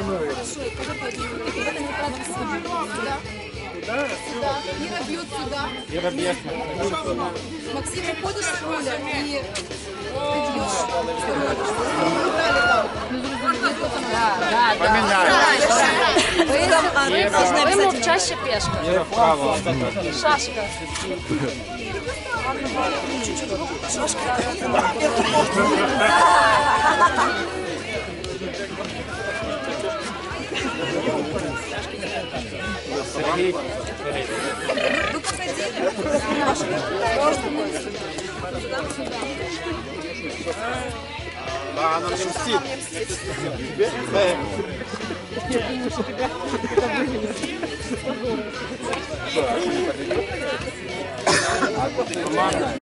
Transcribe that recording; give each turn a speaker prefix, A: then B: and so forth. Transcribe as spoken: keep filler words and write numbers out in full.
A: Хорошо, и кого пойдем? В это неправильно. Сюда. Сюда. Ира бьет сюда.
B: Ира бьет.
A: Максим, уходишь с поля и идешь. Убрали там.
C: Да, да, да. Ви мовчаща пешка.
B: Ира вправо.
C: Шашка.
B: Сергей.
A: Вы посадили?
B: Да, она мне мстит. Команда.